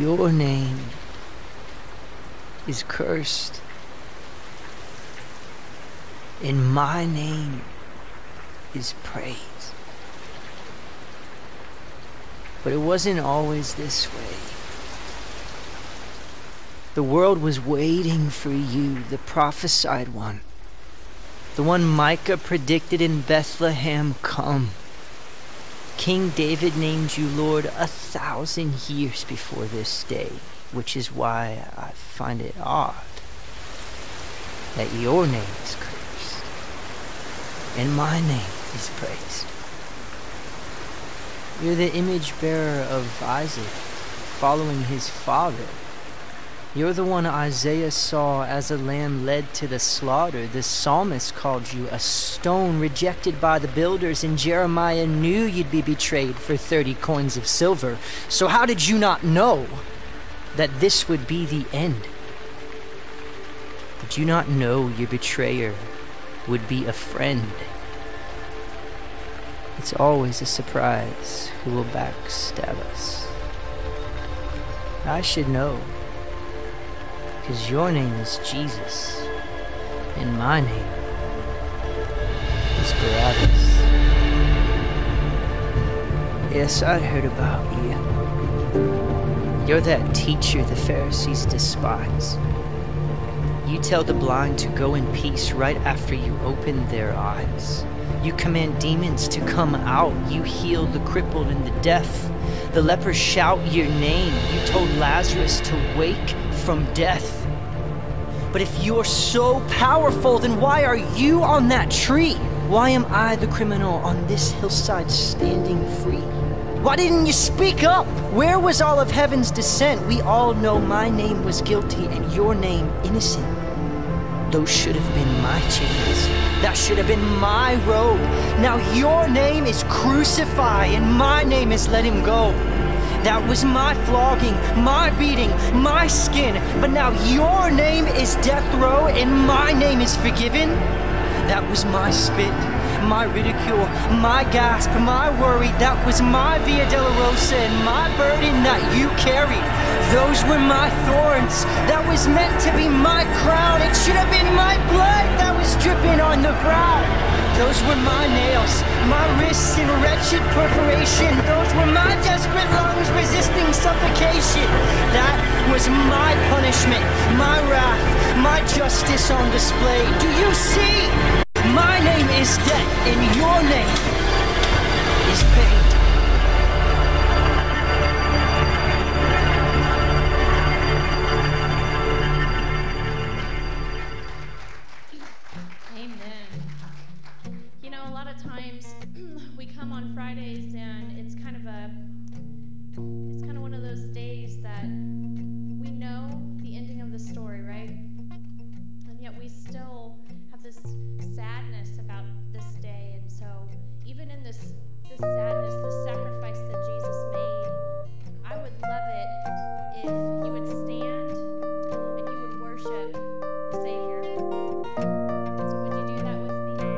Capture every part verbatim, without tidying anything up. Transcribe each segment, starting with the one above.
your name is cursed, and my name is praised. But it wasn't always this way. The world was waiting for you, the prophesied one, the one Micah predicted in Bethlehem come. King David named you Lord a thousand years before this day, which is why I find it odd that your name is cursed and my name is praised. You're the image bearer of Isaac, following his father. You're the one Isaiah saw as a lamb led to the slaughter. The psalmist called you a stone rejected by the builders, and Jeremiah knew you'd be betrayed for thirty coins of silver. So how did you not know that this would be the end? Did you not know your betrayer would be a friend? It's always a surprise who will backstab us. I should know, because your name is Jesus, and my name is Barabbas. Yes, I heard about you. You're that teacher the Pharisees despise. You tell the blind to go in peace right after you open their eyes. You command demons to come out. You heal the crippled and the deaf. The lepers shout your name. You told Lazarus to wake from death. But if you're so powerful, then why are you on that tree? Why am I the criminal on this hillside standing free? Why didn't you speak up? Where was all of heaven's dissent? We all know my name was guilty and your name innocent. Those should have been my chains. That should have been my robe. Now your name is crucify and my name is let him go. That was my flogging, my beating, my skin. But now your name is death row and my name is forgiven. That was my spit, my ridicule, my gasp, my worry. That was my Via Dolorosa and my burden that you carried. Those were my thorns. That was meant to be my crown. It should have been my blood that was dripping on the ground. Those were my nails, my wrists in wretched perforation. Those were my desperate lungs resisting suffocation. That was my punishment, my wrath, my justice on display. Do you see? My name is debt and your name is paid. Fridays, and it's kind of a it's kind of one of those days that we know the ending of the story, right? And yet we still have this sadness about this day. And so even in this this sadness, this sacrifice that Jesus made, I would love it if you would stand and you would worship the Savior. So would you do that with me?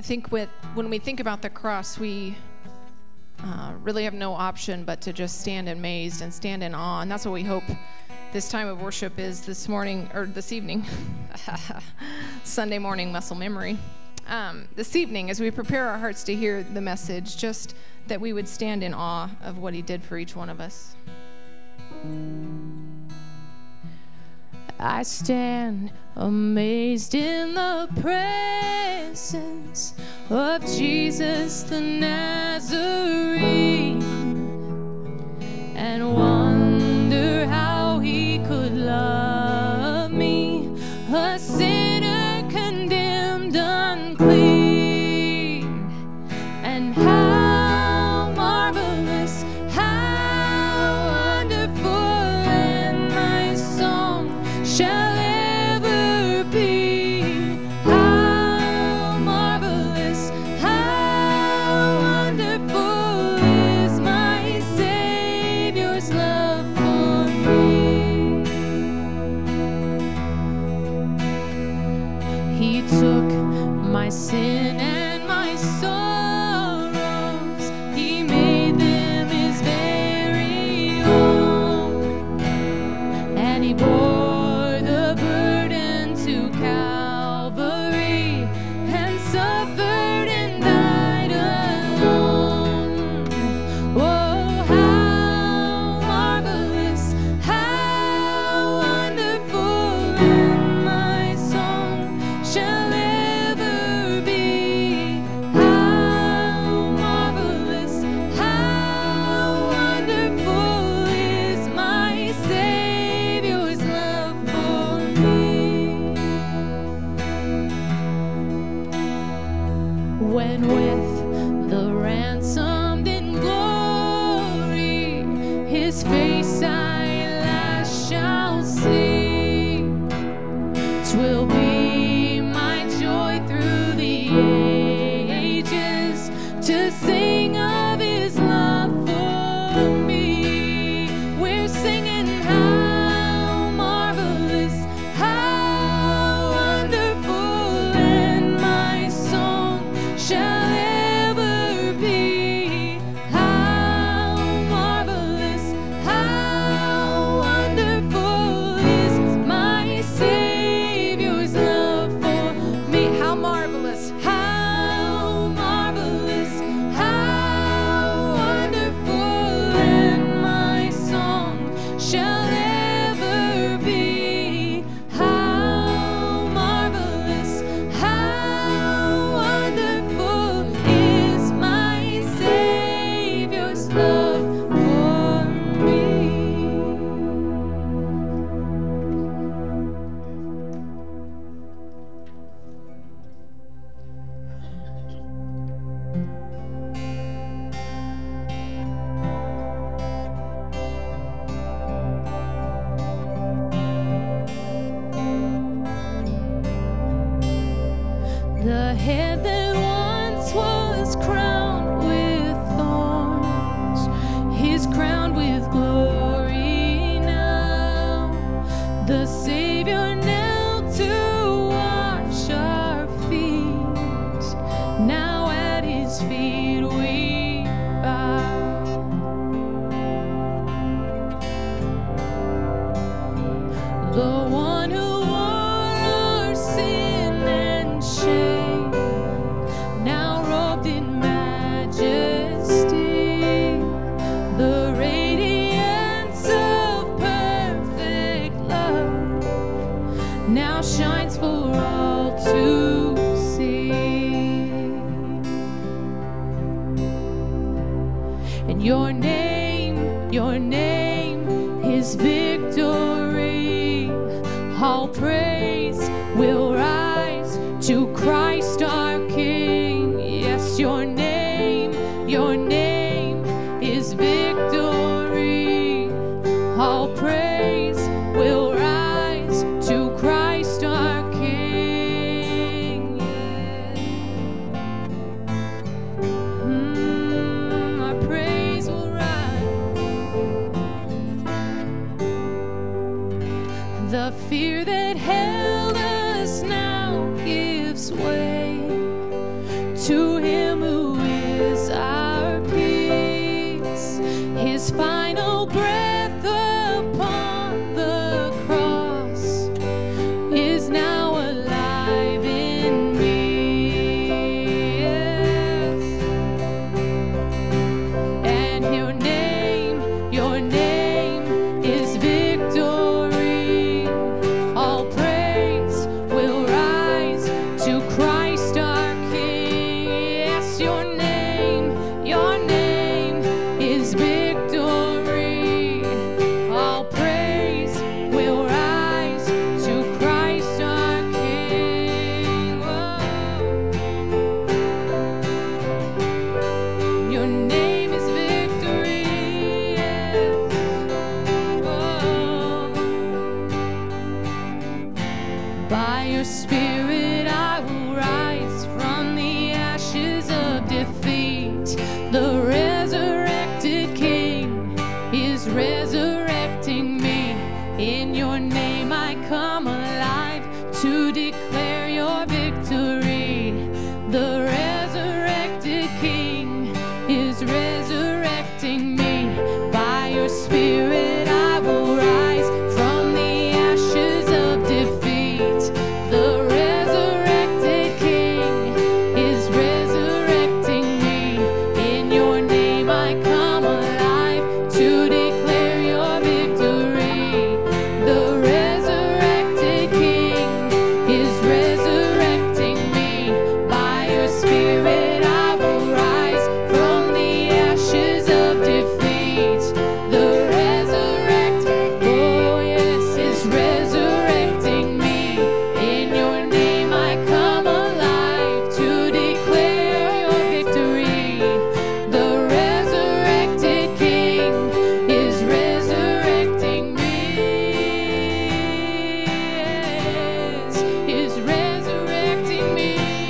think with when we think about the cross, we uh, really have no option but to just stand amazed and stand in awe. And that's what we hope this time of worship is this morning, or this evening. Sunday morning muscle memory. Um, this evening, as we prepare our hearts to hear the message, just that we would stand in awe of what he did for each one of us. I stand amazed in the presence of Jesus the Nazarene, and wonder how he could love me, a sinner condemned unclean. And how marvelous, how wonderful, and my song shall ever be. How marvelous, how wonderful is my Savior's love for me. He took my sin and my sorrows, he made them his very own, and he bore the burden to Calvary and suffered and died alone. Oh, how marvelous, how wonderful, and my song shall ever be. How marvelous, how wonderful is my Savior's love for me. When with the ransomed in glory his face I last shall see, 'twill be my joy through the ages to sing of his love for me. We're singing how marvelous, how wonderful, and my song shall ever be. How marvelous, how wonderful is my Savior's love for me. How marvelous, how marvelous, how wonderful, and my song shall ever be. How marvelous, how wonderful is my Savior's love for me. The head that once was crowned with thorns is crowned with glory now. The Savior knelt to wash our feet. Now at his feet we bow. The one who wore our sin and shame, now robed in majesty, the radiance of perfect love now shines for all to see. And your name, your name is victory. All praise will rise to Christ our King. Yes, your name, your name is victory. All praise will rise to Christ our King. Mm, our praise will rise. The fear that held us now gives way By your Spirit I will rise from the ashes of defeat. The resurrected King is resurrecting me. In your name I come alive to declare your victory. The resurrected King is resurrecting me. By your Spirit I will rise from the ashes of defeat. The resurrected King is resurrecting me. In your name I come alive to declare your victory. The resurrected King is resurrecting me. By your Spirit I will rise from the ashes of defeat. The resurrected, oh yes, is resurrecting me. In your name I come alive to declare your victory. The resurrected King is resurrecting me. Yes, is resurrecting me.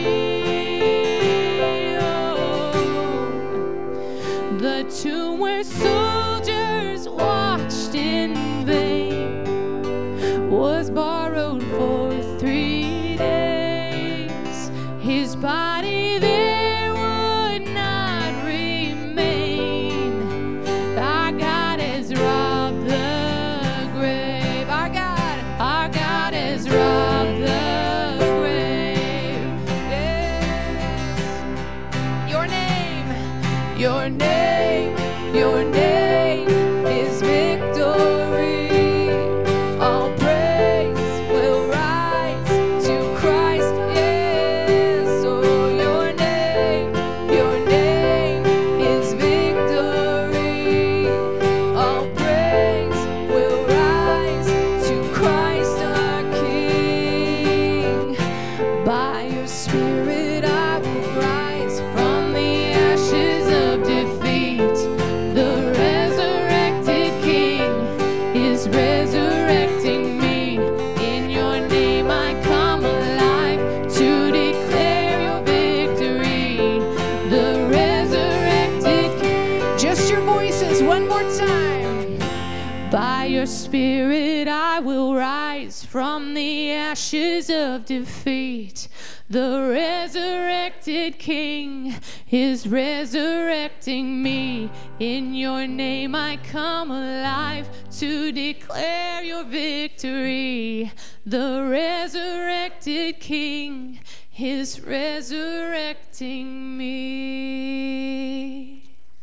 Oh. The tomb where soldiers watched in vain was borrowed for three days. His body there would not remain. Our God has robbed the grave. Our God, our God has robbed the grave. Yes. Your name, your name, your name is victory. All praise will rise to Christ. Yes, oh, your name, your name is victory. All praise will rise to Christ our King. By your Spirit I will rise from the ashes of defeat. The resurrected King is resurrecting me. In your name I come alive to declare your victory. The resurrected King. Just your voices one more time. By your Spirit I will rise from the ashes of defeat. The resurrected King is resurrecting me. In your name I come alive to declare your victory. The resurrected King is resurrecting me.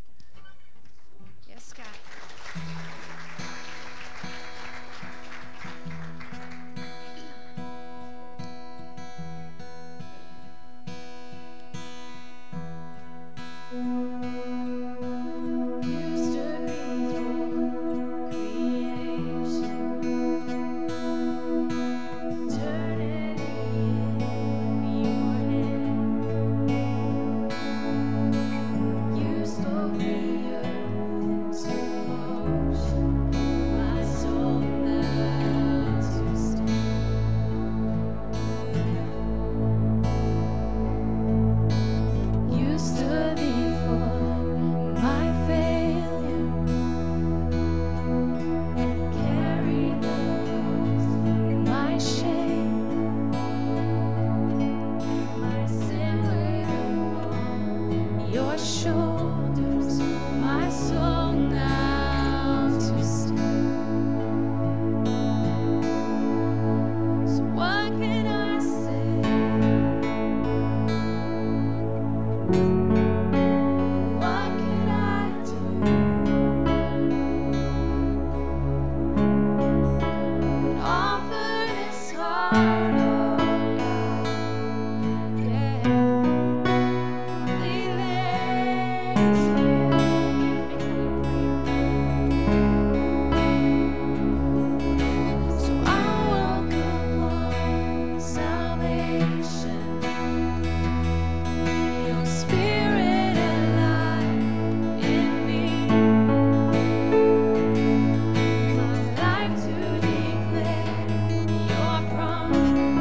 Yes, God. You stood before creation, eternity in your hand. You spoke the earth into motion, my soul now to stand. You stood before my failure, carried the cross, my shame, my sin laid upon your shoulders, my soul now to stand. So what can I say? What can I do? Offer this heart, oh God, yeah. Leave this so I welcome all salvation. Your Spirit alive in me. My life to declare your promise.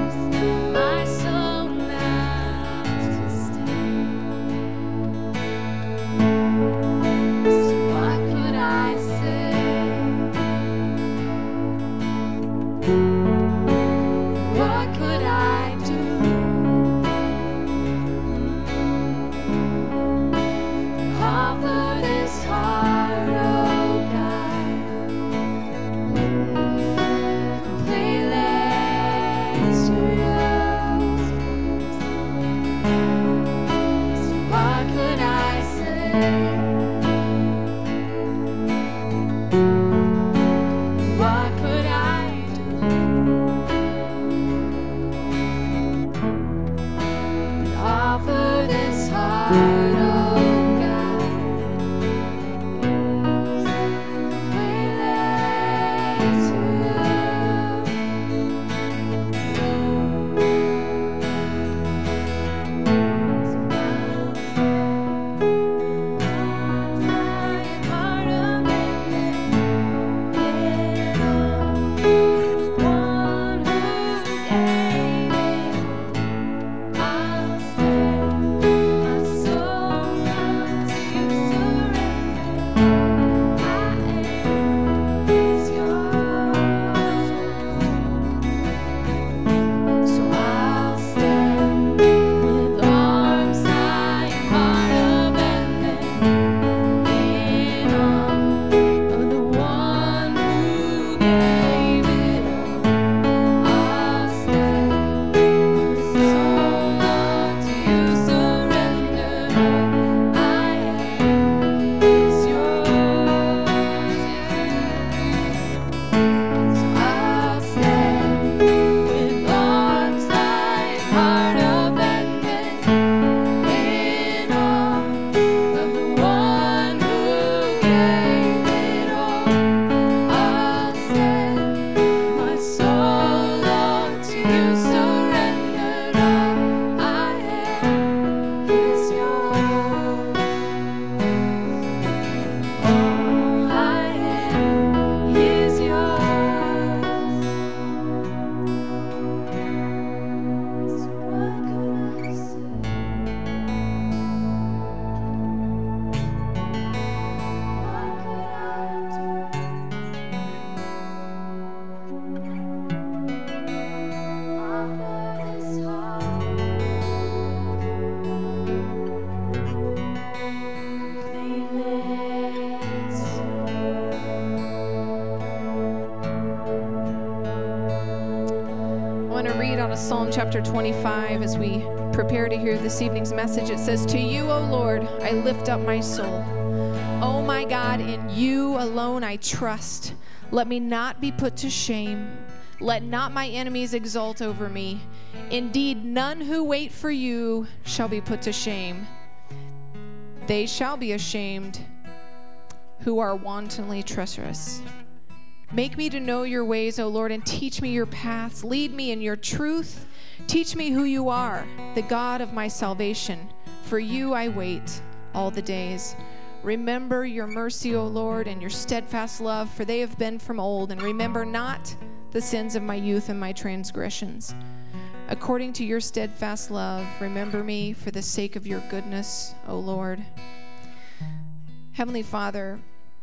want to read out of Psalm chapter twenty-five as we prepare to hear this evening's message. It says, "To you, O Lord, I lift up my soul. O my God, in you alone I trust. Let me not be put to shame. Let not my enemies exult over me. Indeed, none who wait for you shall be put to shame. They shall be ashamed who are wantonly treacherous. Make me to know your ways, O Lord, and teach me your paths. Lead me in your truth. Teach me who you are, the God of my salvation. For you I wait all the days. Remember your mercy, O Lord, and your steadfast love, for they have been from old. And remember not the sins of my youth and my transgressions. According to your steadfast love, remember me for the sake of your goodness, O Lord." Heavenly Father,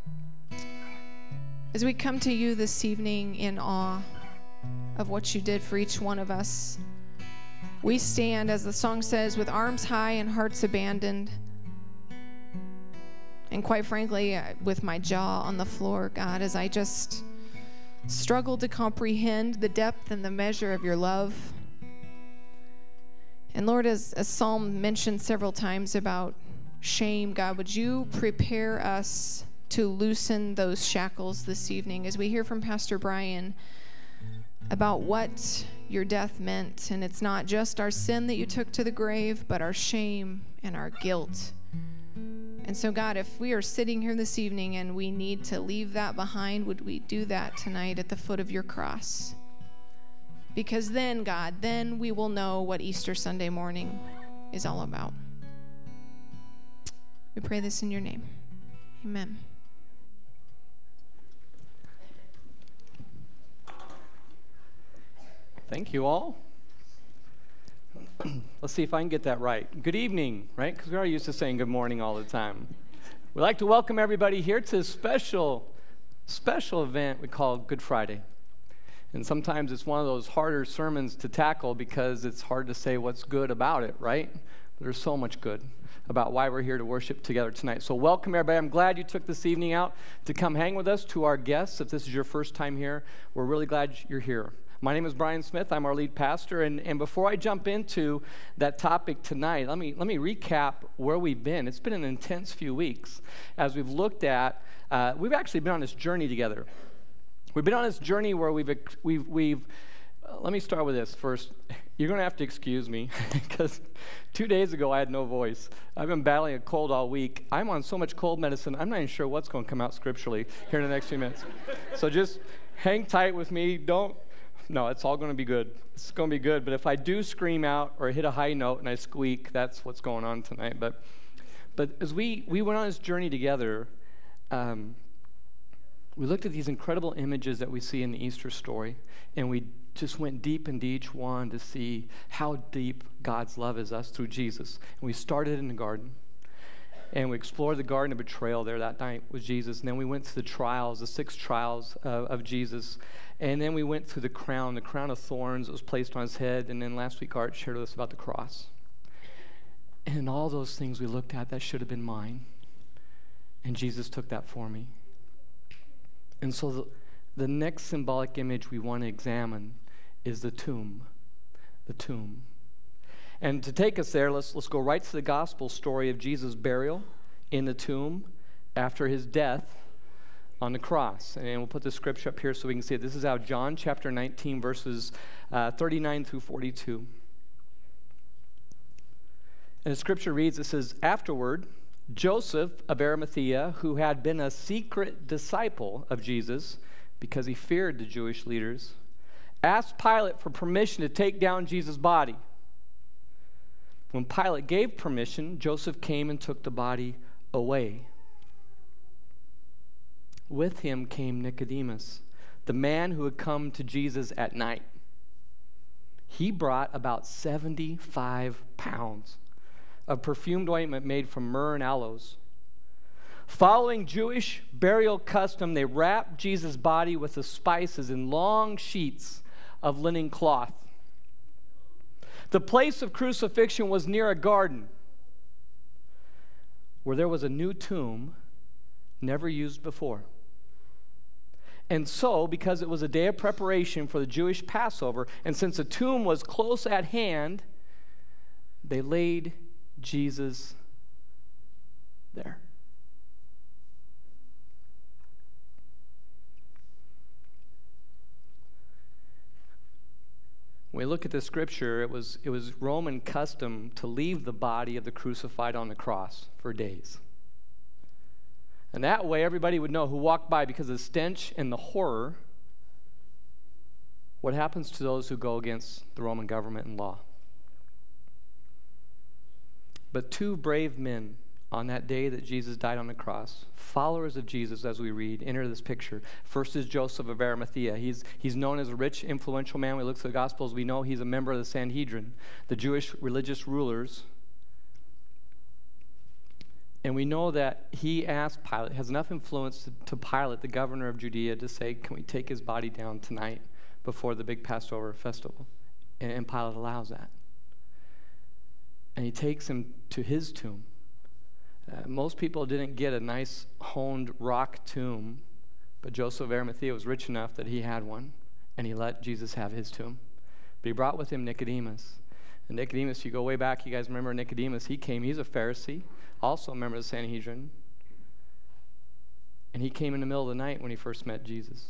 as we come to you this evening in awe of what you did for each one of us, we stand, as the song says, with arms high and hearts abandoned. And quite frankly, with my jaw on the floor, God, as I just struggle to comprehend the depth and the measure of your love. And Lord, as a psalm mentioned several times about shame, God, would you prepare us to loosen those shackles this evening as we hear from Pastor Brian about what your death meant. And it's not just our sin that you took to the grave, but our shame and our guilt. And so, God, if we are sitting here this evening and we need to leave that behind, would we do that tonight at the foot of your cross? Because then, God, then we will know what Easter Sunday morning is all about. We pray this in your name. Amen. Thank you all. Let's see if I can get that right. Good evening, right? Because we are used to saying good morning all the time. We'd like to welcome everybody here to a special, special event we call Good Friday. And sometimes it's one of those harder sermons to tackle because it's hard to say what's good about it, right? But there's so much good about why we're here to worship together tonight. So welcome, everybody. I'm glad you took this evening out to come hang with us. To our guests, if this is your first time here, we're really glad you're here. My name is Brian Smith. I'm our lead pastor. And, and before I jump into that topic tonight, let me, let me recap where we've been. It's been an intense few weeks as we've looked at, uh, we've actually been on this journey together. We've been on this journey where we've, we've, we've uh, let me start with this first. You're going to have to excuse me because two days ago I had no voice. I've been battling a cold all week. I'm on so much cold medicine, I'm not even sure what's going to come out scripturally here in the next few minutes. So just hang tight with me. Don't. No, it's all going to be good. It's going to be good. But if I do scream out or hit a high note and I squeak, that's what's going on tonight. But but as we, we went on this journey together, um, we looked at these incredible images that we see in the Easter story, and we just went deep into each one to see how deep God's love is us through Jesus. And we started in the garden, and we explored the garden of betrayal there that night with Jesus. And then we went through the trials, the six trials of, of Jesus. And then we went through the crown, the crown of thorns that was placed on his head. And then last week, Art shared with us about the cross. And in all those things we looked at, that should have been mine. And Jesus took that for me. And so the, the next symbolic image we want to examine is the tomb. The tomb. And to take us there, let's, let's go right to the gospel story of Jesus' burial in the tomb after his death on the cross. And we'll put the scripture up here so we can see it. This is out of John chapter nineteen, verses uh, thirty-nine through forty-two. And the scripture reads, it says, "Afterward, Joseph of Arimathea, who had been a secret disciple of Jesus because he feared the Jewish leaders, asked Pilate for permission to take down Jesus' body. When Pilate gave permission, Joseph came and took the body away. With him came Nicodemus, the man who had come to Jesus at night. He brought about seventy-five pounds of perfumed ointment made from myrrh and aloes. Following Jewish burial custom, they wrapped Jesus' body with the spices in long sheets of linen cloth. The place of crucifixion was near a garden where there was a new tomb never used before. And so, because it was a day of preparation for the Jewish Passover, and since the tomb was close at hand, they laid Jesus there. When we look at the scripture, it was, it was Roman custom to leave the body of the crucified on the cross for days. And that way, everybody would know who walked by, because of the stench and the horror, what happens to those who go against the Roman government and law. But two brave men on that day that Jesus died on the cross, followers of Jesus as we read, enter this picture. First is Joseph of Arimathea. He's, he's known as a rich, influential man. We look at the Gospels, we know he's a member of the Sanhedrin, the Jewish religious rulers. And we know that he asked Pilate, has enough influence to, to Pilate, the governor of Judea, to say, can we take his body down tonight before the big Passover festival? And, and Pilate allows that. And he takes him to his tomb. Uh, most people didn't get a nice honed rock tomb, but Joseph of Arimathea was rich enough that he had one, and he let Jesus have his tomb. But he brought with him Nicodemus. And Nicodemus, you go way back, you guys remember Nicodemus, he came, he's a Pharisee, also a member of the Sanhedrin. And he came in the middle of the night when he first met Jesus.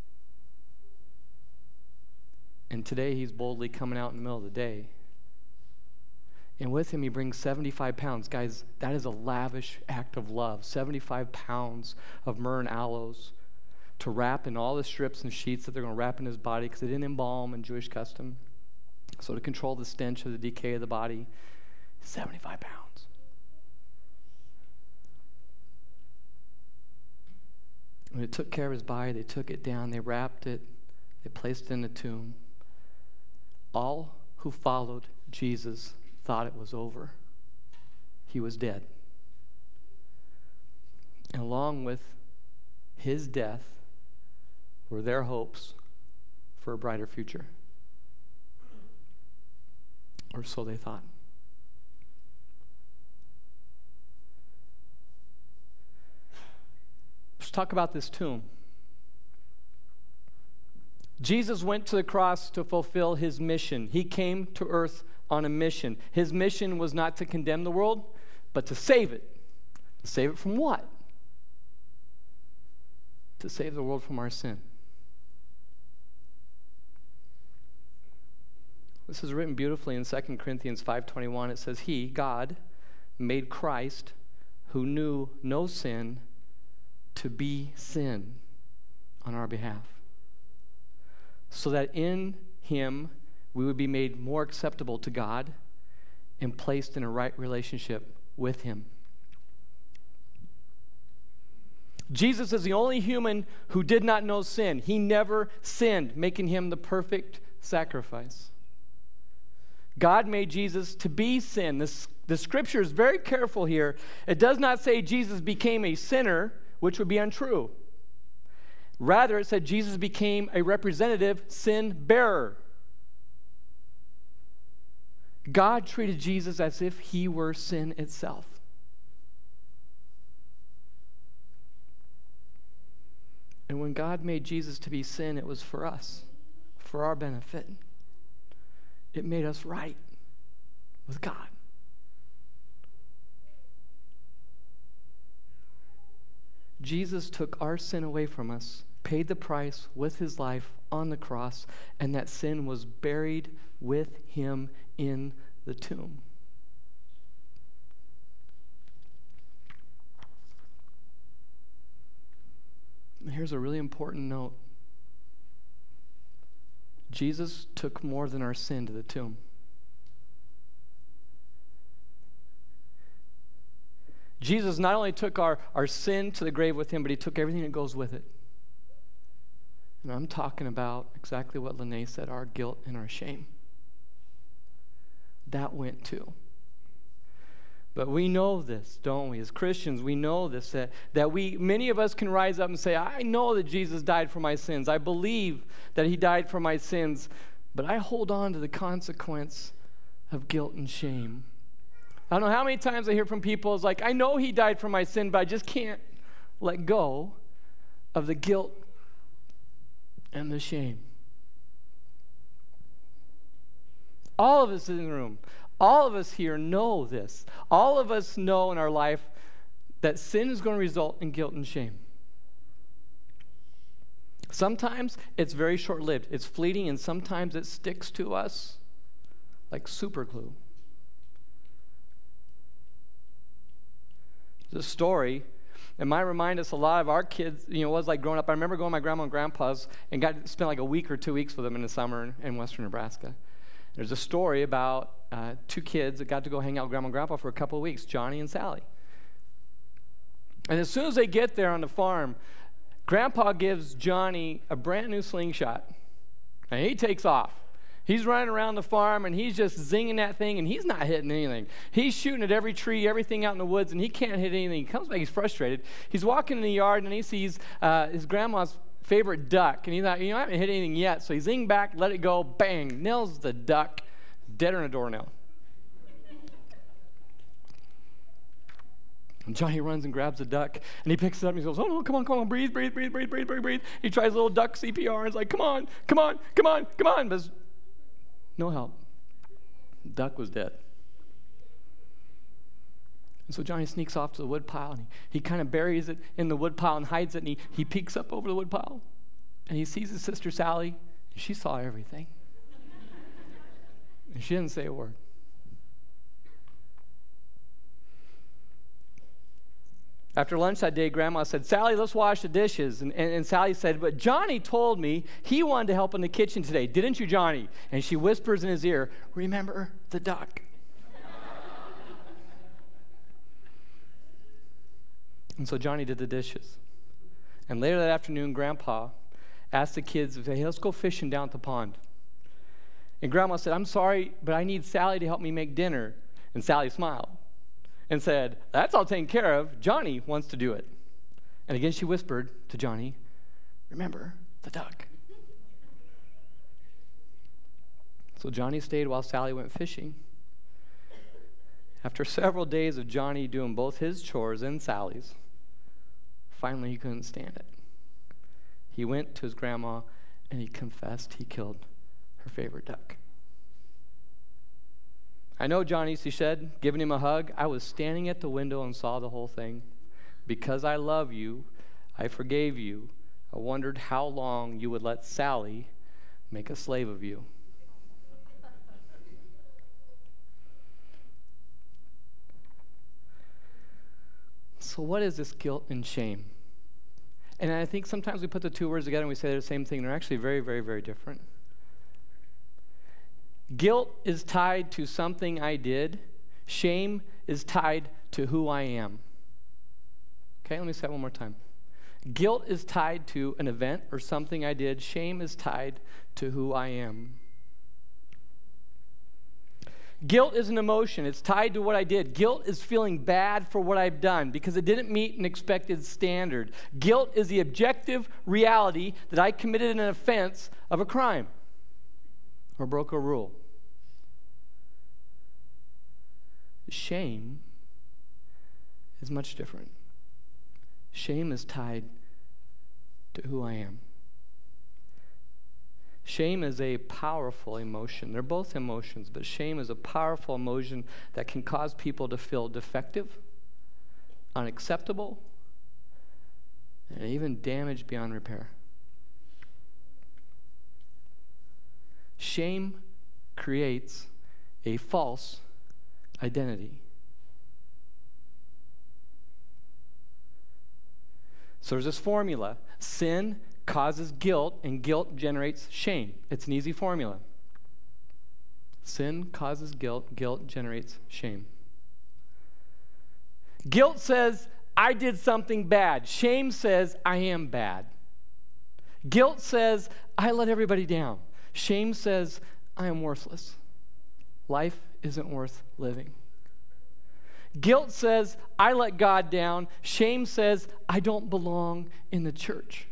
And today he's boldly coming out in the middle of the day. And with him, he brings seventy-five pounds. Guys, that is a lavish act of love. seventy-five pounds of myrrh and aloes to wrap in all the strips and sheets that they're going to wrap in his body, because they didn't embalm in Jewish custom. So to control the stench of the decay of the body, seventy-five pounds. When they took care of his body, they took it down, they wrapped it, they placed it in the tomb. All who followed Jesus thought it was over. He was dead. And along with his death were their hopes for a brighter future. Or so they thought. Let's talk about this tomb. Jesus went to the cross to fulfill his mission. He came to earth on a mission. His mission was not to condemn the world, but to save it. To save it from what? To save the world from our sin. This is written beautifully in Second Corinthians five twenty-one. It says, He, God, made Christ, who knew no sin, to be sin on our behalf, so that in him we would be made more acceptable to God and placed in a right relationship with him. Jesus is the only human who did not know sin. He never sinned, making him the perfect sacrifice. God made Jesus to be sin. This, the scripture is very careful here. It does not say Jesus became a sinner, which would be untrue. Rather, it said Jesus became a representative sin bearer. God treated Jesus as if he were sin itself. And when God made Jesus to be sin, it was for us, for our benefit. It made us right with God. Jesus took our sin away from us, paid the price with his life on the cross, and that sin was buried with him in the tomb. Here's a really important note. Jesus took more than our sin to the tomb. Jesus not only took our, our sin to the grave with him, but he took everything that goes with it. And I'm talking about exactly what Lene said, our guilt and our shame. That went too. But we know this, don't we? As Christians, we know this, that, that we, many of us can rise up and say, I know that Jesus died for my sins. I believe that he died for my sins, but I hold on to the consequence of guilt and shame. I don't know how many times I hear from people, it's like, I know he died for my sin, but I just can't let go of the guilt and the shame. All of us in the room, all of us here know this. All of us know in our life that sin is going to result in guilt and shame. Sometimes it's very short-lived. It's fleeting, and sometimes it sticks to us like super glue. The story, it might remind us a lot of our kids, you know, it was like growing up. I remember going to my grandma and grandpa's and got to spend like a week or two weeks with them in the summer in, in western Nebraska. There's a story about uh, two kids that got to go hang out with grandma and grandpa for a couple of weeks, Johnny and Sally. And as soon as they get there on the farm, Grandpa gives Johnny a brand new slingshot, and he takes off. He's running around the farm, and he's just zinging that thing, and he's not hitting anything. He's shooting at every tree, everything out in the woods, and he can't hit anything. He comes back, he's frustrated. He's walking in the yard, and he sees uh, his grandma's favorite duck, and he's like, you know, I haven't hit anything yet. So he zinged back, let it go, bang, nails the duck, deader than a doornail. And Johnny runs and grabs the duck, and he picks it up, and he goes, oh, no, come on, come on, breathe, breathe, breathe, breathe, breathe, breathe, breathe. He tries a little duck C P R, and it's like, come on, come on, come on, come on. But no help. The duck was dead. And so Johnny sneaks off to the wood pile, and he, he kind of buries it in the wood pile and hides it, and he, he peeks up over the wood pile, and he sees his sister Sally, and she saw everything. And she didn't say a word. After lunch that day, Grandma said, Sally, let's wash the dishes. And, and, and Sally said, but Johnny told me he wanted to help in the kitchen today. Didn't you, Johnny? And she whispers in his ear, remember the duck? And so Johnny did the dishes. And later that afternoon, Grandpa asked the kids, hey, let's go fishing down at the pond. And Grandma said, I'm sorry, but I need Sally to help me make dinner. And Sally smiled and said, that's all taken care of. Johnny wants to do it. And again she whispered to Johnny, remember the duck. So Johnny stayed while Sally went fishing. After several days of Johnny doing both his chores and Sally's, finally he couldn't stand it. He went to his grandma and he confessed he killed her favorite duck. I know, Johnny, she said, giving him a hug. I was standing at the window and saw the whole thing. Because I love you, I forgave you. I wondered how long you would let Sally make a slave of you. So what is this guilt and shame? And I think sometimes we put the two words together and we say they're the same thing. They're actually very, very, very different. Guilt is tied to something I did. Shame is tied to who I am. Okay, let me say that one more time. Guilt is tied to an event or something I did. Shame is tied to who I am. Guilt is an emotion. It's tied to what I did. Guilt is feeling bad for what I've done because it didn't meet an expected standard. Guilt is the objective reality that I committed an offense of a crime or broke a rule. Shame is much different. Shame is tied to who I am. Shame is a powerful emotion. They're both emotions, but shame is a powerful emotion that can cause people to feel defective, unacceptable, and even damaged beyond repair. Shame creates a false identity. So there's this formula. Sin causes guilt, and guilt generates shame. It's an easy formula. Sin causes guilt, guilt generates shame. Guilt says, I did something bad. Shame says, I am bad. Guilt says, I let everybody down. Shame says, I am worthless. Life isn't worth living. Guilt says, I let God down. Shame says, I don't belong in the church.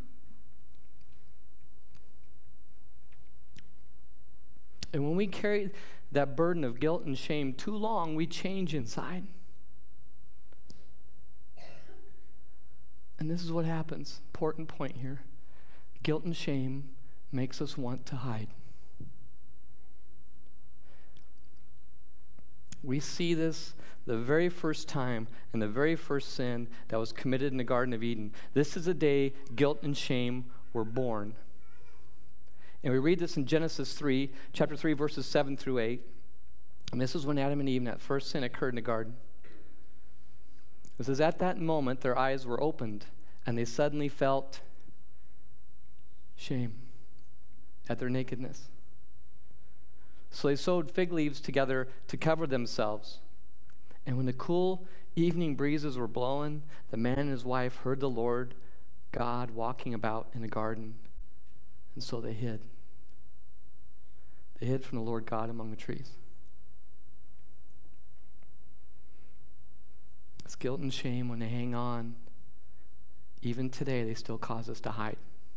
And when we carry that burden of guilt and shame too long, we change inside. And this is what happens. Important point here. Guilt and shame makes us want to hide. We see this the very first time and the very first sin that was committed in the Garden of Eden. This is the day guilt and shame were born. And we read this in Genesis three, chapter three, verses seven through eight. And this is when Adam and Eve, that first sin occurred in the garden. It says, at that moment, their eyes were opened, and they suddenly felt shame at their nakedness. So they sewed fig leaves together to cover themselves. And when the cool evening breezes were blowing, the man and his wife heard the Lord God walking about in the garden. And so they hid. They hid from the Lord God among the trees. It's guilt and shame when they hang on. Even today, they still cause us to hide.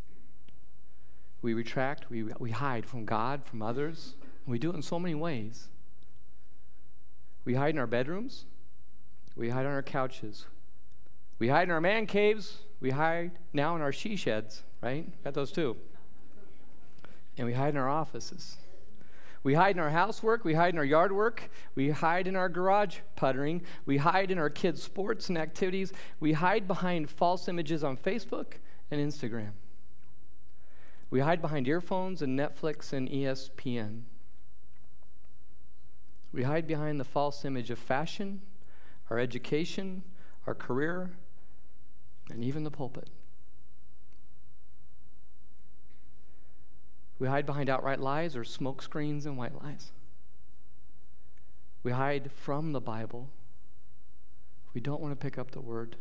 We retract, we, we hide from God, from others. We do it in so many ways. We hide in our bedrooms. We hide on our couches. We hide in our man caves. We hide now in our she sheds, right? Got those too. And we hide in our offices. We hide in our housework. We hide in our yard work. We hide in our garage puttering. We hide in our kids' sports and activities. We hide behind false images on Facebook and Instagram. We hide behind earphones and Netflix and E S P N. We hide behind the false image of fashion, our education, our career, and even the pulpit. We hide behind outright lies or smoke screens and white lies. We hide from the Bible. We don't want to pick up the word.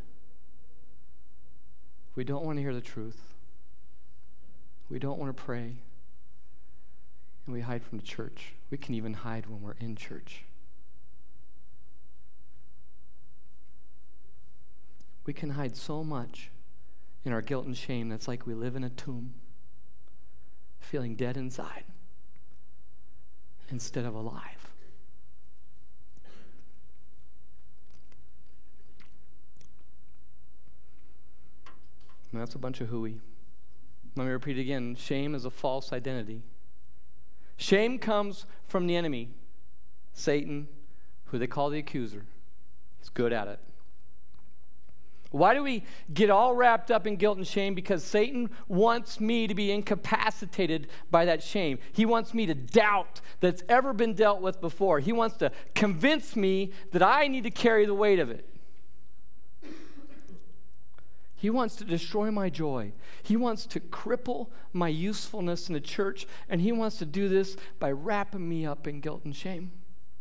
We don't want to hear the truth. We don't want to pray. And we hide from the church. We can even hide when we're in church. We can hide so much in our guilt and shame that's like we live in a tomb, feeling dead inside instead of alive. And that's a bunch of hooey. Let me repeat again. Shame is a false identity. Shame comes from the enemy, Satan, who they call the accuser. He's good at it. Why do we get all wrapped up in guilt and shame? Because Satan wants me to be incapacitated by that shame. He wants me to doubt that it's ever been dealt with before. He wants to convince me that I need to carry the weight of it. He wants to destroy my joy. He wants to cripple my usefulness in the church, and he wants to do this by wrapping me up in guilt and shame.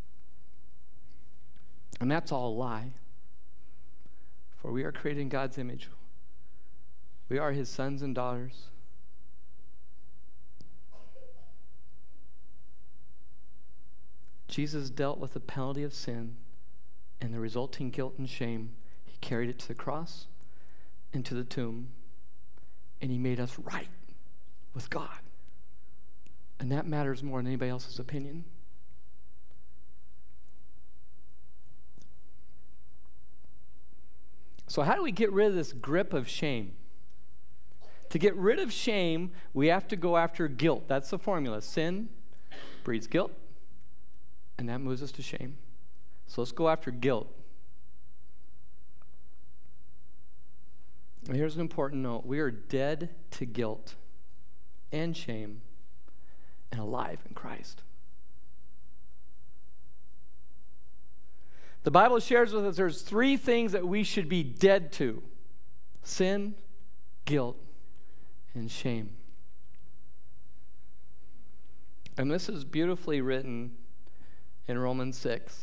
And that's all a lie. For we are created in God's image. We are his sons and daughters. Jesus dealt with the penalty of sin and the resulting guilt and shame. He carried it to the cross, into the tomb, and he made us right with God. And that matters more than anybody else's opinion. So how do we get rid of this grip of shame? To get rid of shame, we have to go after guilt. That's the formula. Sin breeds guilt, and that moves us to shame. So let's go after guilt. And here's an important note. We are dead to guilt and shame and alive in Christ. The Bible shares with us there's three things that we should be dead to: sin, guilt, and shame. And this is beautifully written in Romans six.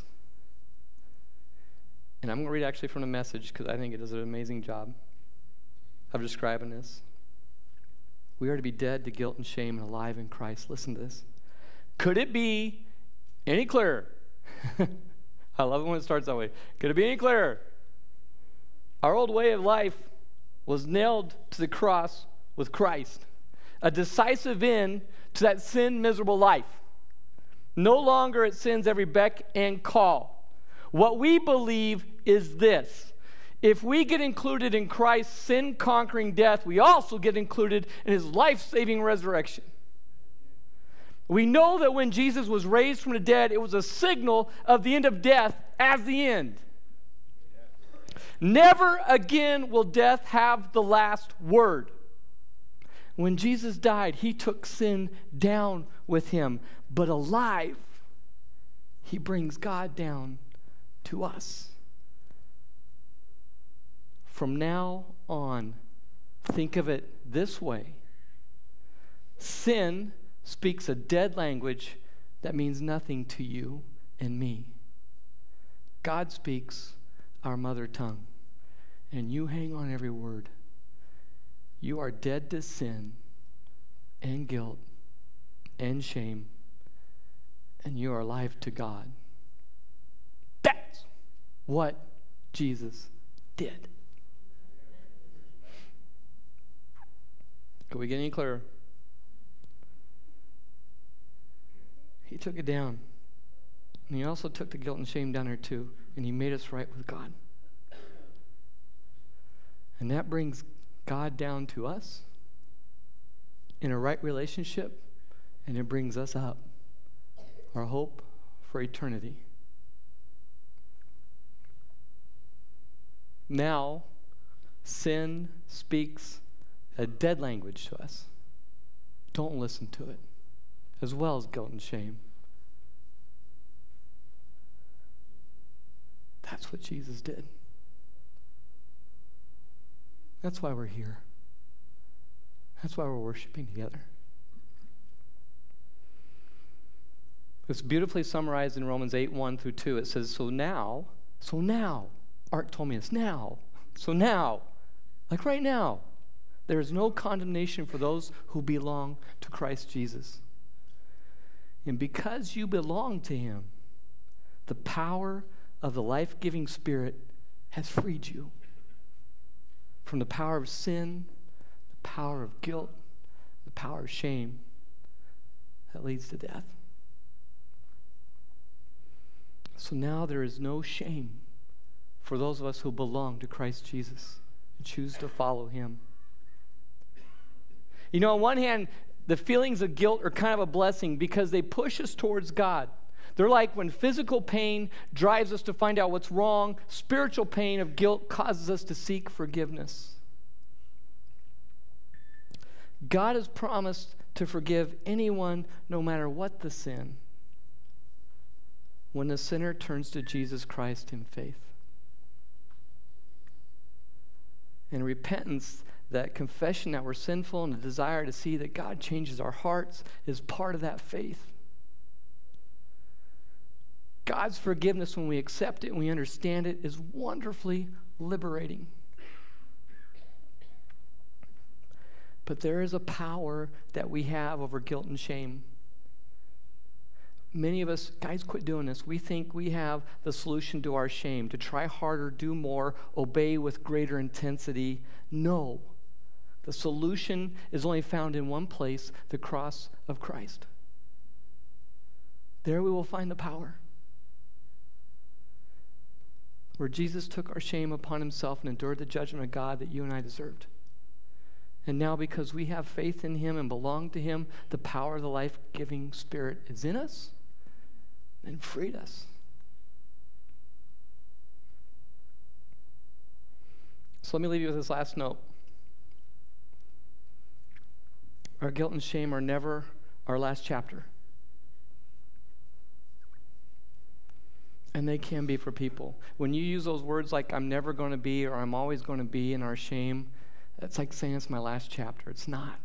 And I'm going to read actually from the Message because I think it does an amazing job of describing this. We are to be dead to guilt and shame and alive in Christ. Listen to this. Could it be any clearer? I love it when it starts that way. Could it be any clearer? Our old way of life was nailed to the cross with Christ. A decisive end to that sin miserable life. No longer at sin's every beck and call. What we believe is this: If we get included in Christ's sin-conquering death, we also get included in his life-saving resurrection. We know that when Jesus was raised from the dead, it was a signal of the end of death as the end. Never again will death have the last word. When Jesus died, he took sin down with him, but alive, he brings God down to us. From now on, think of it this way. Sin speaks a dead language that means nothing to you and me. God speaks our mother tongue, and you hang on every word. You are dead to sin and guilt and shame, and you are alive to God. That's what Jesus did. Can we get any clearer? He took it down. And he also took the guilt and shame down there too. And he made us right with God. And that brings God down to us in a right relationship. And it brings us up. Our hope for eternity. Now, sin speaks a dead language to us. Don't listen to it, as well as guilt and shame. That's what Jesus did. That's why we're here. That's why we're worshiping together. It's beautifully summarized in Romans eight, one through two. It says, so now, so now, Art told me this, now, so now, like right now, there is no condemnation for those who belong to Christ Jesus. And because you belong to him, the power of the life-giving Spirit has freed you from the power of sin, the power of guilt, the power of shame that leads to death. So now there is no shame for those of us who belong to Christ Jesus and choose to follow him. You know, on one hand, the feelings of guilt are kind of a blessing because they push us towards God. They're like when physical pain drives us to find out what's wrong, spiritual pain of guilt causes us to seek forgiveness. God has promised to forgive anyone, no matter what the sin, when the sinner turns to Jesus Christ in faith. And repentance, that confession that we're sinful and the desire to see that God changes our hearts, is part of that faith. God's forgiveness, when we accept it and we understand it, is wonderfully liberating. But there is a power that we have over guilt and shame. Many of us, guys, quit doing this. We think we have the solution to our shame, to try harder, do more, obey with greater intensity. No. The solution is only found in one place, the cross of Christ. There we will find the power. Where Jesus took our shame upon himself and endured the judgment of God that you and I deserved. And now, because we have faith in him and belong to him, the power of the life-giving Spirit is in us and freed us. So let me leave you with this last note. Our guilt and shame are never our last chapter. And they can be for people. When you use those words like I'm never going to be or I'm always going to be in our shame, it's like saying it's my last chapter. It's not.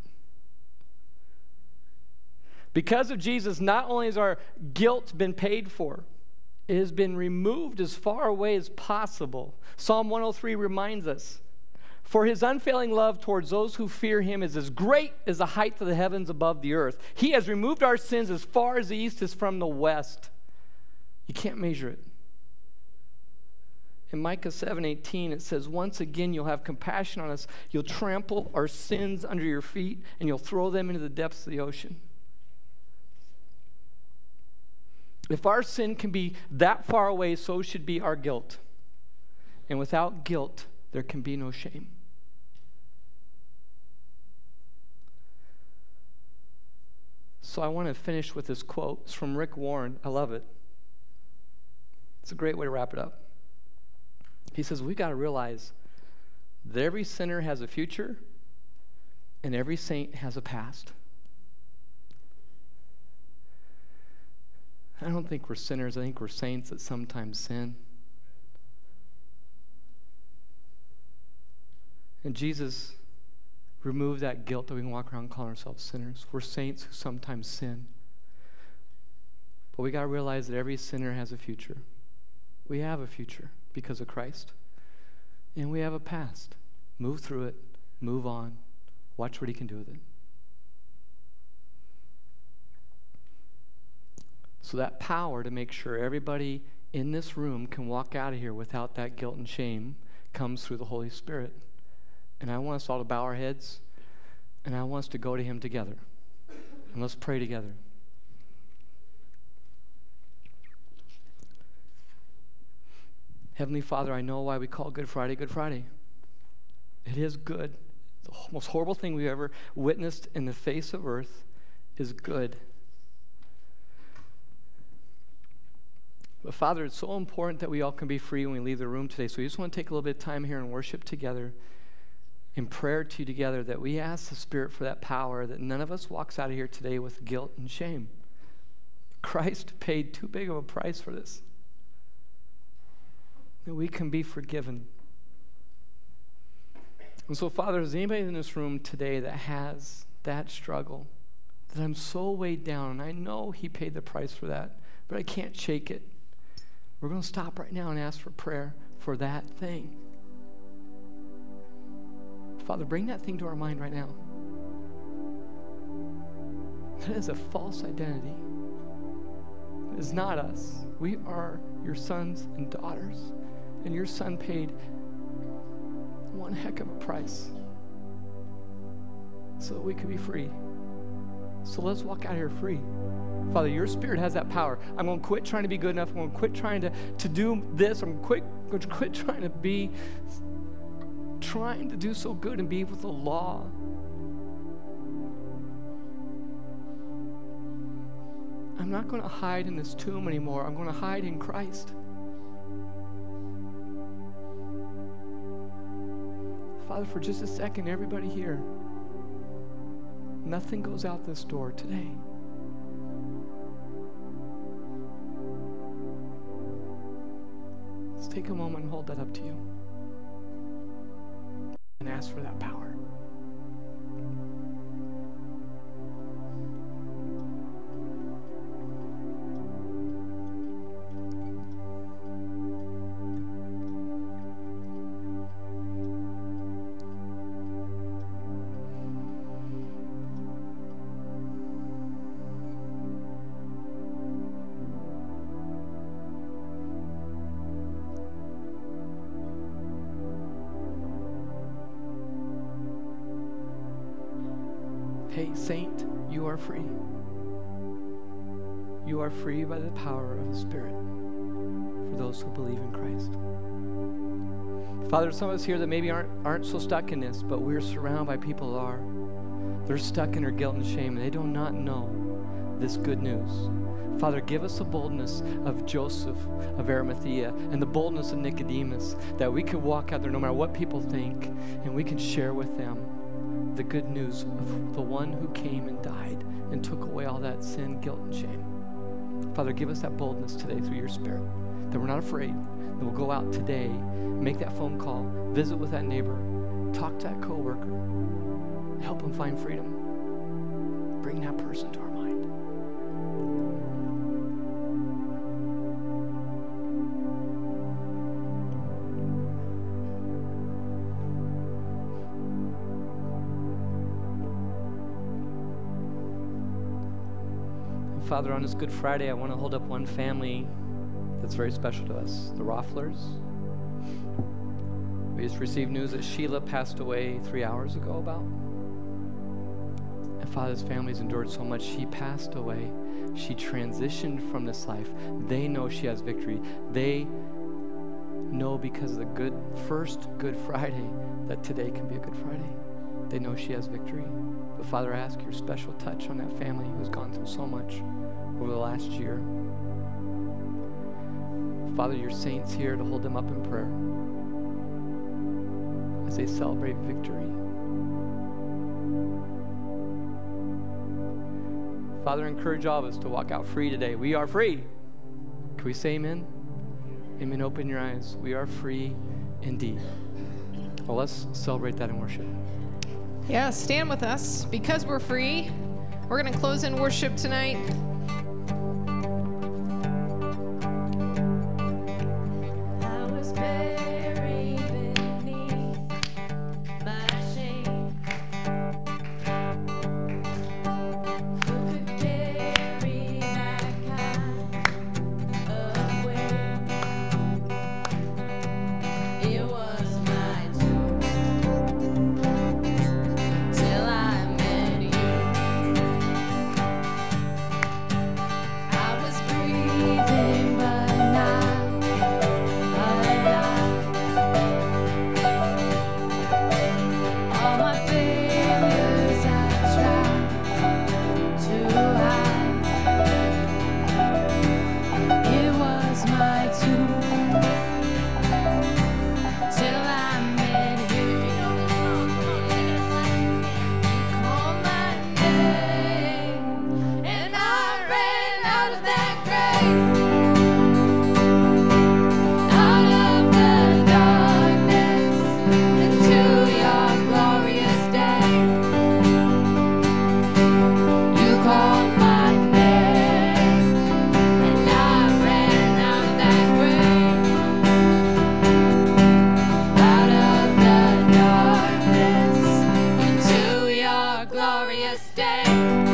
Because of Jesus, not only has our guilt been paid for, it has been removed as far away as possible. Psalm one oh three reminds us, for his unfailing love towards those who fear him is as great as the height of the heavens above the earth. He has removed our sins as far as the east is from the west. You can't measure it. In Micah seven eighteen, it says, once again you'll have compassion on us. You'll trample our sins under your feet, and you'll throw them into the depths of the ocean. If our sin can be that far away, so should be our guilt. And without guilt, there can be no shame. So I want to finish with this quote. It's from Rick Warren. I love it. It's a great way to wrap it up. He says, we got to realize that every sinner has a future and every saint has a past. I don't think we're sinners. I think we're saints that sometimes sin. And Jesus removed that guilt that we can walk around calling ourselves sinners. We're saints who sometimes sin. But we got to realize that every sinner has a future. We have a future because of Christ. And we have a past. Move through it. Move on. Watch what he can do with it. So that power to make sure everybody in this room can walk out of here without that guilt and shame comes through the Holy Spirit. And I want us all to bow our heads, and I want us to go to him together. And let's pray together. Heavenly Father, I know why we call Good Friday Good Friday. It is good. The most horrible thing we've ever witnessed in the face of earth is good. But Father, it's so important that we all can be free when we leave the room today. So we just want to take a little bit of time here and worship together, in prayer to you together, that we ask the Spirit for that power, that none of us walks out of here today with guilt and shame. Christ paid too big of a price for this. That we can be forgiven. And so, Father, is anybody in this room today that has that struggle, that I'm so weighed down, and I know he paid the price for that, but I can't shake it. We're going to stop right now and ask for prayer for that thing. Father, bring that thing to our mind right now. That is a false identity. It is not us. We are your sons and daughters. And your son paid one heck of a price so that we could be free. So let's walk out here free. Father, your Spirit has that power. I'm going to quit trying to be good enough. I'm going to quit trying to, to do this. I'm going to quit, going to quit trying to be, trying to do so good and be with the law. I'm not going to hide in this tomb anymore. I'm going to hide in Christ. Father, for just a second, everybody here, nothing goes out this door today. Let's take a moment and hold that up to you and ask for that power. Hey, saint, you are free. You are free by the power of the Spirit for those who believe in Christ. Father, some of us here that maybe aren't, aren't so stuck in this, but we're surrounded by people who are. They're stuck in their guilt and shame, and they do not know this good news. Father, give us the boldness of Joseph of Arimathea and the boldness of Nicodemus, that we could walk out there no matter what people think, and we can share with them the good news of the one who came and died and took away all that sin, guilt, and shame. Father, give us that boldness today through your Spirit, that we're not afraid, that we'll go out today, make that phone call, visit with that neighbor, talk to that coworker, help them find freedom, bring that person to our mind. Father, on this Good Friday, I want to hold up one family that's very special to us, the Rofflers. We just received news that Sheila passed away three hours ago about. And Father's family's endured so much. She passed away. She transitioned from this life. They know she has victory. They know because of the good first Good Friday that today can be a Good Friday. They know she has victory. But Father, I ask your special touch on that family who's gone through so much over the last year. Father, your saints here to hold them up in prayer as they celebrate victory. Father, encourage all of us to walk out free today. We are free. Can we say amen? Amen. Open your eyes. We are free indeed. Well, let's celebrate that in worship. Yeah, stand with us because we're free. We're going to close in worship tonight. I was buried beneath my shame. Who could carry that kind of weight? It was my doom till I met you. I was breathing but not alive. All my failures I tried to hide. It was my tomb till I met you. You called my name, and I ran out of that grave, out of the darkness into your glorious day. You called my name, and I ran out of that grave, out of the darkness into your glorious day.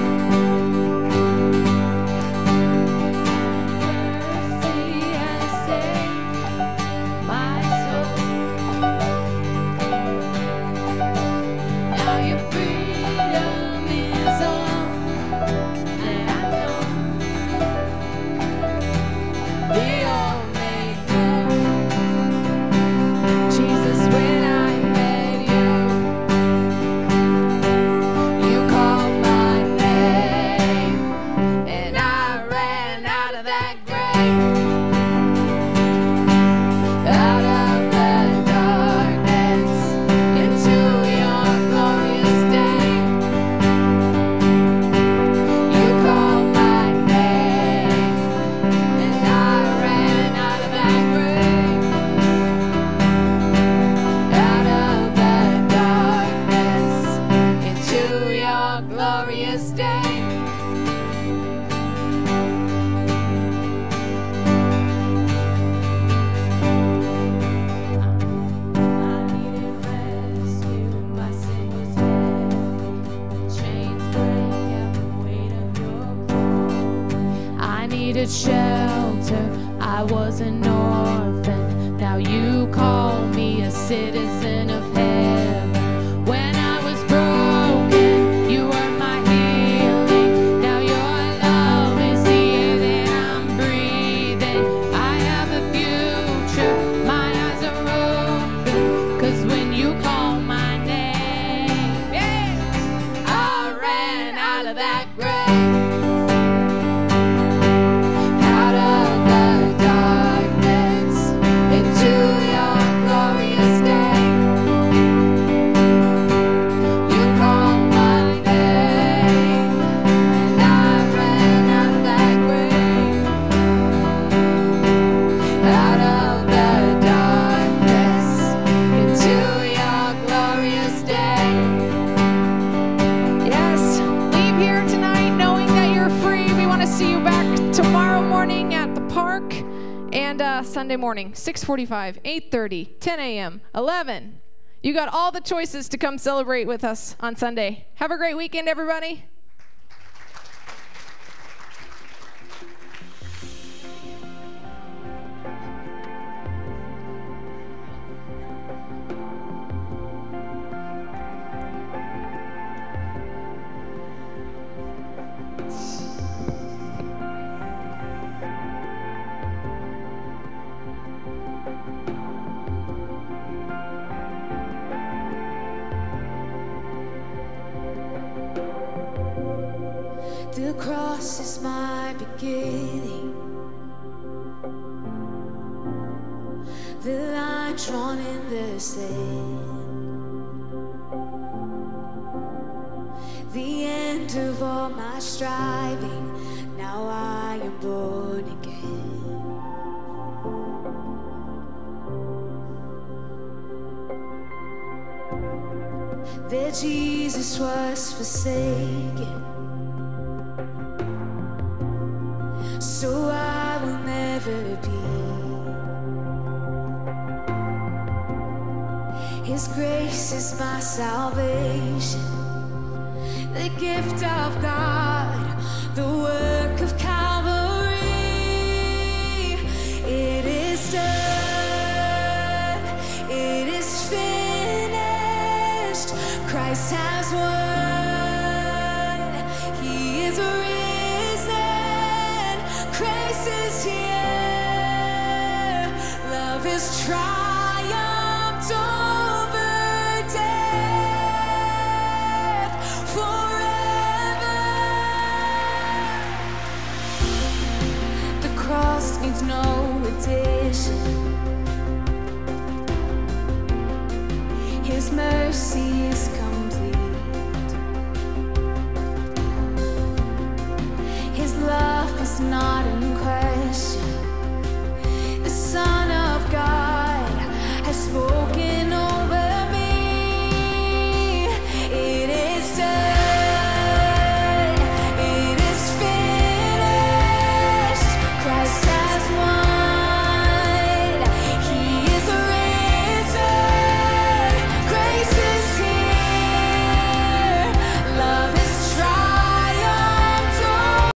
Mercy has saved my soul. Now your freedom is all that I know. The old made new. Jesus, when I met you, you called my name, and I ran out of that grave, out of the darkness into your glorious day. You called my name, and I ran out of that grave, out of the darkness into your glorious day. I needed rescue, my sin was heavy, my chains break at the weight of your glory. I needed shelter, I was an orphan, now you call me a citizen of heaven. When I was broken, you were my healing, now your love is the air that I'm breathing. I have a future, my eyes are open, 'cause when you call my name, yeah, I ran out of that grave, out of the darkness into your glorious day. You called my name, and I ran out of that grave, out of the darkness into your glorious day. Yes, leave here tonight knowing that you're free. We want to see you back tomorrow morning at the park and uh, Sunday morning, six forty-five, eight thirty, ten a.m., eleven. You got all the choices to come celebrate with us on Sunday. Have a great weekend, everybody. cross is my beginning, the line drawn in the sand, the end of all my striving. Now I am born again. That Jesus was forsaken, so I will never be. His grace is my salvation, the gift of God, the work of Calvary. It is done, it is finished. Christ has won, he is risen, grace is here, love is triumphed over death forever. The cross needs no addition, his mercy is complete, his love is not enough.